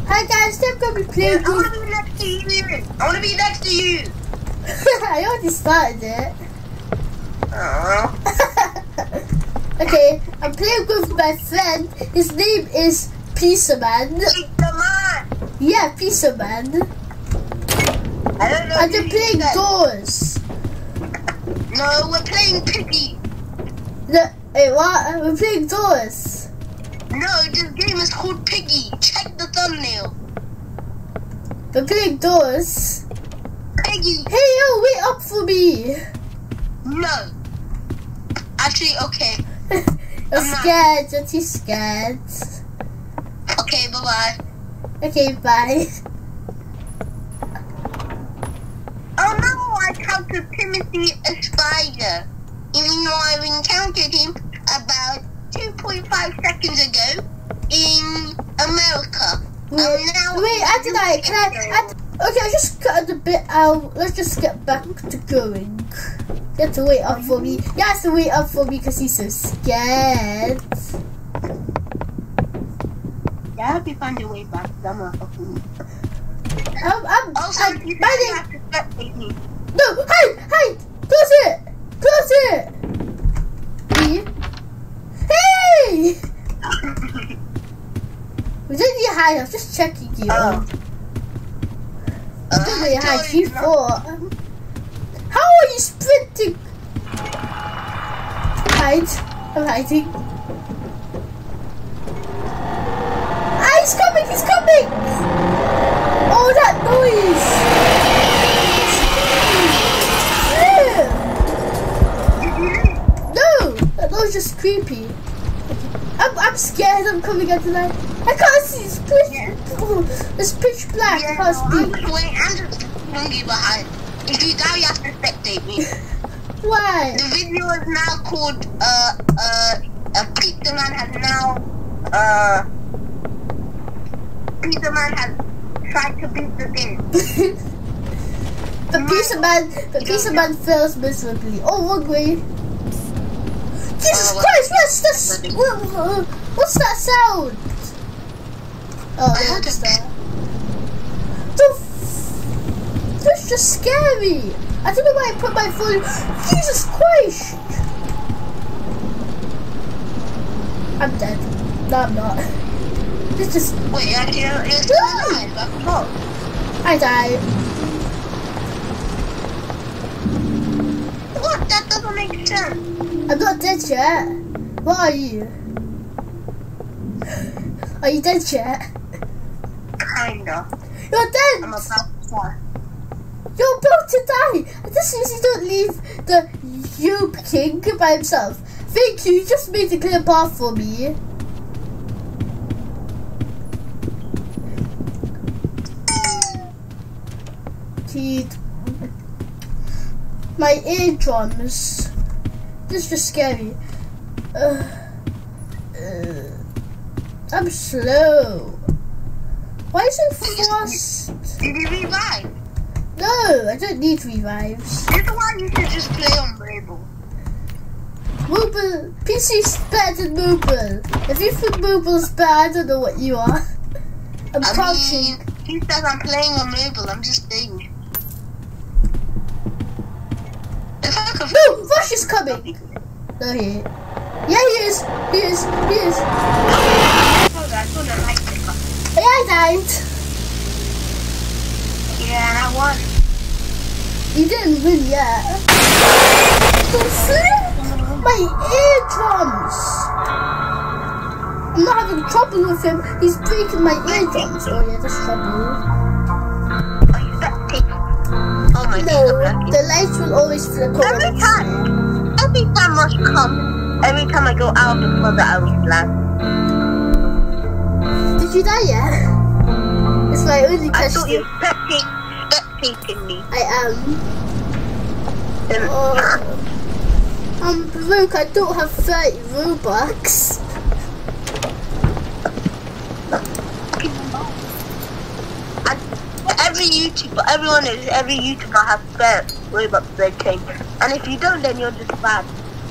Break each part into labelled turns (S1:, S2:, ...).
S1: Hi guys, I'm gonna be playing.
S2: I wanna be next to you. I wanna be next to you.
S1: I already started it.
S2: Aww.
S1: Okay, I'm playing with my friend. His name is Pizza Man.
S2: Pizza Man.
S1: Yeah, Pizza Man.
S2: I don't know.
S1: And they're playing doors.
S2: No, we're playing Piggy.
S1: No, hey, what? We're playing doors.
S2: No, this game is called Piggy. Check the thumbnail.
S1: We're playing doors.
S2: Piggy.
S1: Hey, yo, wait up for me.
S2: No. Actually, okay.
S1: You're scared. You're too scared.
S2: Okay, bye-bye.
S1: Okay, bye.
S2: Oh no, I encountered Timothy a spider. Even though I've encountered him about 2.5 seconds ago in America.
S1: Wait, can I? Okay, I just cut the bit out. Let's just get back to going. You have to wait up for me. You have to wait up for me because he's so scared.
S2: Yeah, I hope you find your way back. I'm not fucking.
S1: I'm
S2: you
S1: biting.
S2: have to spectate me.
S1: No, hey, close it, close it. Hey! We don't need to hide. I was just checking you.
S2: Oh.
S1: I don't need to hide. You thought. How are you sprinting? Hide. I'm hiding. Ah, he's coming! He's coming! Oh, that noise! No! That noise is just creepy. I'm scared. I'm coming out tonight. I can't see. It's pitch black.
S2: Yeah,
S1: I can't speak.
S2: wait, I'm just leaving you behind. If you die, you have to spectate me.
S1: Why?
S2: The video is now called Pizza Man has now Pizza Man has tried to beat the game.
S1: The Pizza Man fails miserably. Oh, wrong way. Jesus Christ! What's that sound? Oh, that's that. That's just scary. I don't know why I put my phone. Jesus Christ! I'm dead. No, I'm not. It's just.
S2: Wait, you're still alive?
S1: I died.
S2: What? That doesn't make sense.
S1: I'm not dead yet. What are you? Are you dead yet?
S2: Kinda.
S1: You're dead!
S2: I'm about to die.
S1: You're about to die! This means you don't leave the Yoop King by himself. Thank you, you just made a clear path for me. Dude. My eardrums. This is just scary. I'm slow. Why is it fast?
S2: Did you revive?
S1: No, I don't need revives.
S2: This is why you should just play on Mobile.
S1: Mobile, PC's better than mobile. If you think mobile's better, I don't know what you are. I'm crouching.
S2: He says I'm playing on Mobile, I'm just saying.
S1: No, Rush is coming. No, he. Yeah, he is. He is. He is. Yeah, I died.
S2: Yeah, and I won.
S1: You didn't win yet. Don't flip my eardrums. I'm not having trouble with him. He's breaking my eardrums. Oh yeah, that's trouble.
S2: Are you spectating? Oh my
S1: No, the lights will always flicker.
S2: Every time Rush comes, every time I go out of the closet, I will flag.
S1: Did you die yet? It's my only
S2: I
S1: question.
S2: thought you were spectating me.
S1: I am. I'm broke. I don't have 30 Robux.
S2: Every YouTuber has spare Robux they change. And if you don't, then you're just bad.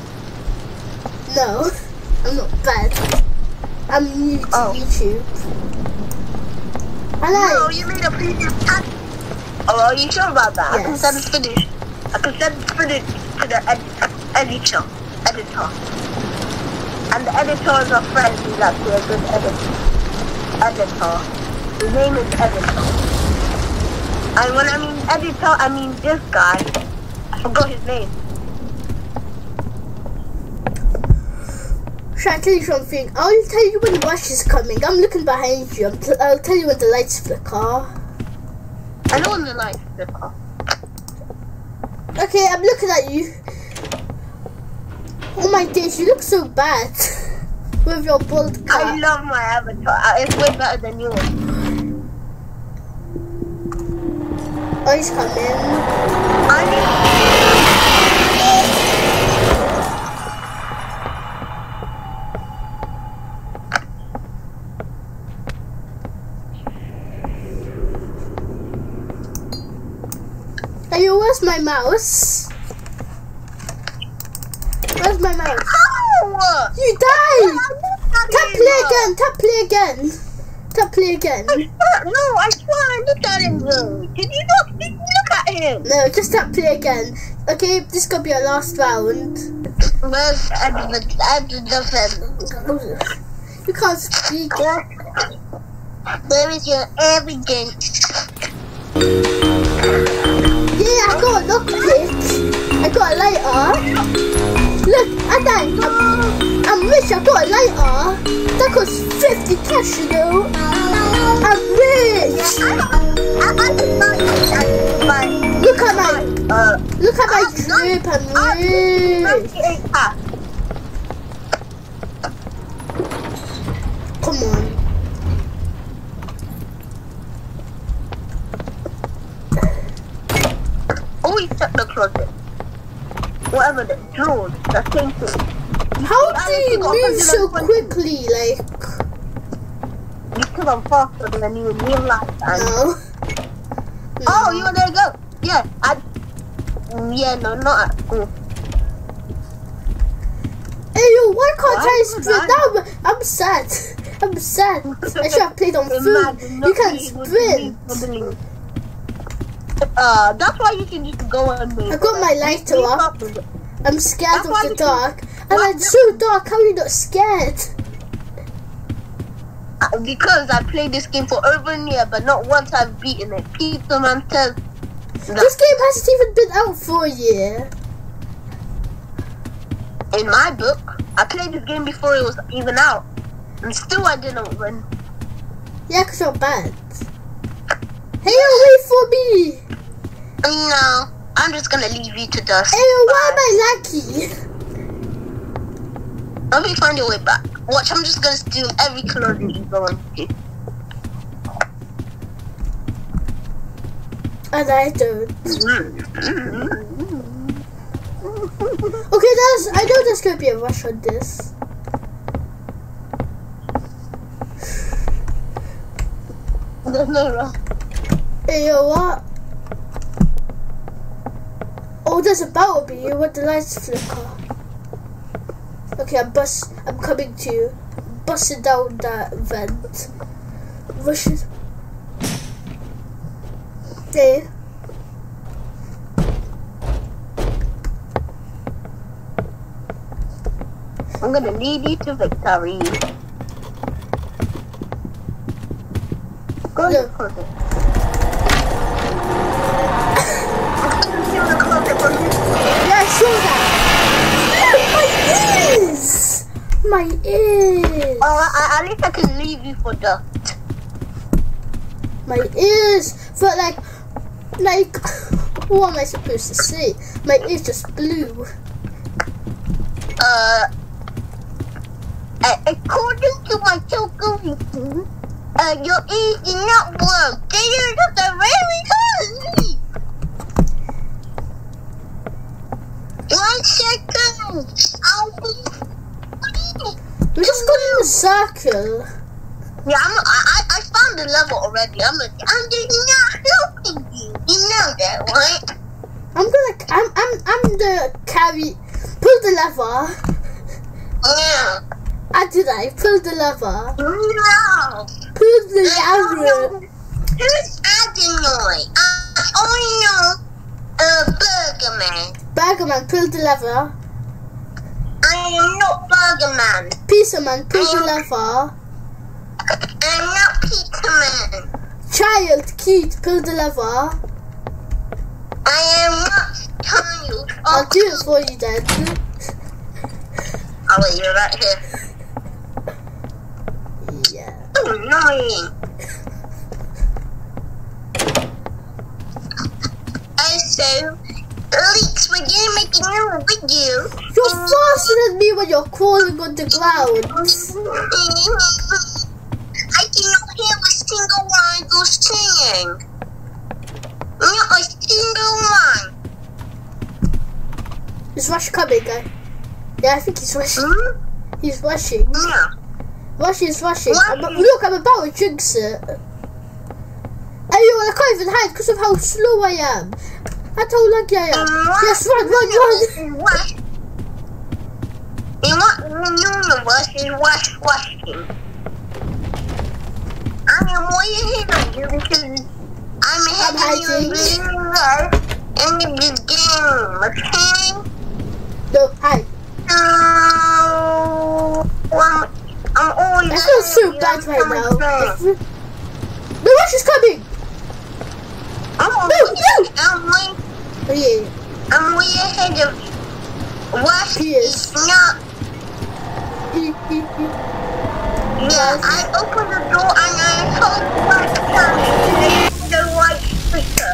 S1: No, I'm not bad. I'm new to YouTube.
S2: No, you made a previous task. Oh, are you sure about that?
S1: Yes.
S2: I can send it finished. I can send it finished to the editor. And the editor is a friend who's actually a good editor. His name is Editor. And when I mean editor, I mean this guy. I forgot his name.
S1: Should I tell you something? I'll tell you when the rush is coming. I'm looking behind you. I'll tell you when the lights flicker.
S2: I know when the lights flicker.
S1: Okay, I'm looking at you. Oh my days, you look so bad with your bald cap.
S2: I love my avatar. It's way better than yours.
S1: Oh, he's coming. Hey, where's my mouse? Where's my mouse?
S2: Ow!
S1: You died! Tap play again! Tap play again! Tap play again!
S2: No, I swear, look at him though. Did you not look at him?
S1: No, just tap play again. Okay, this is gonna be our last round.
S2: Where's the
S1: You can't speak.
S2: Where is your evidence?
S1: Yeah, I got a lockpick. I got a lighter. Look, I'm rich. I got a lighter. That costs 50 cash, you know. I'm rich. Look at my drip. I'm rich. Come on.
S2: Always check the closet. Whatever the drawers, the same thing.
S1: How do you move so quickly? Like,
S2: because I'm faster than you in real life.
S1: no.
S2: Oh, you there you go. Yeah, yeah, no, not at school.
S1: Hey, yo, why can't I sprint? Now I'm sad. I'm sad. I should have played on food. You can't sprint.
S2: That's why you can just go and move.
S1: I got my lighter up. I'm scared of the dark. And it's so dark, how are you not scared?
S2: Because I played this game for over a year, but not once I've beaten it. People man says
S1: this game hasn't even been out for a year.
S2: In my book, I played this game before it was even out. And still I didn't win.
S1: Yeah, because you're bad. Hey, wait for me!
S2: No, I'm just gonna leave you to dust.
S1: Hey, why am I lucky?
S2: Let me find your way back. Watch, I'm just gonna steal every clothing you go into.
S1: And I don't. Okay, I know there's gonna be a rush on this.
S2: There's no rush.
S1: Hey, yo, what? Oh, there's a battle bee with the lights flicker. Okay, I'm coming to you. Busting down that vent. Rushes. Hey.
S2: I'm gonna lead you to victory. Go
S1: Look.
S2: for it.
S1: Yeah, I saw that. My ears! My ears!
S2: Oh, at least I can leave you for dust.
S1: My ears felt like, what am I supposed to say? My ears just blew.
S2: According to my calculation, your ears did not work. They are just a very close. 1 second. I'll be.
S1: We just got in a circle.
S2: Yeah, I found the level already. I'm just not helping you. You know that, right?
S1: I'm the carry. Pull the lever.
S2: Yeah.
S1: Pull the lever.
S2: No.
S1: Pull the lever. Burger Man, pull the lever.
S2: I am not Burger Man.
S1: Pizza Man, pull the lever.
S2: I'm not Pizza Man.
S1: Child, Keith, pull the lever.
S2: I am not child.
S1: I'll do it for you then.
S2: Oh wait, you're right here.
S1: Yeah.
S2: Oh, annoying. Also, Leaks, we're gonna make a new video.
S1: You're faster than me when you're crawling on the ground.
S2: I cannot hear a single word you're saying. Not a single one.
S1: Is Rush coming, guy? Yeah, I think he's rushing.
S2: Hmm?
S1: He's rushing.
S2: Yeah.
S1: Rush is rushing.
S2: What?
S1: Look, I'm about to jinx it. I can't even hide because of how slow I am. That's how lucky I am. Yes, run.
S2: In what universe is Rush rushing? I am way ahead of you because I'm ahead of you in the game, okay?
S1: No, hide.
S2: I'm always
S1: I feel so bad right now. The Rush is coming.
S2: I'm way ahead of Rush.
S1: He is.
S2: Not. Yeah, I opened the door and I told Rush to come the right speaker.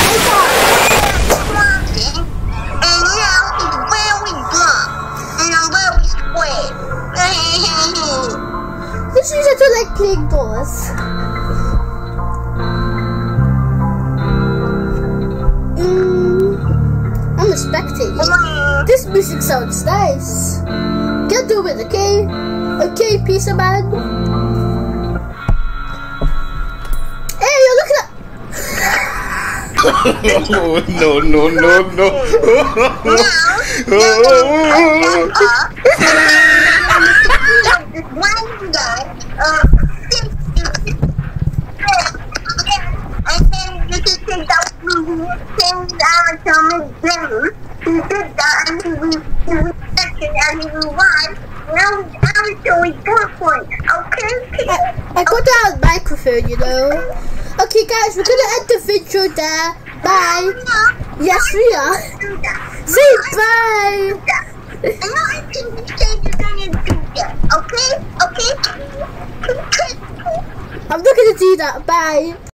S2: And now he's very blunt. And I'm very square.
S1: This is to like playing doors. I'm respecting it. This music sounds nice. Get do it, okay? Okay, Pizza Man. Hey, you're looking at.
S3: No.
S1: I got that microphone, you know. Okay, guys, we're gonna end the video there. Bye. Yes, we are. Say bye.
S2: Okay?
S1: I'm not gonna do that. Bye.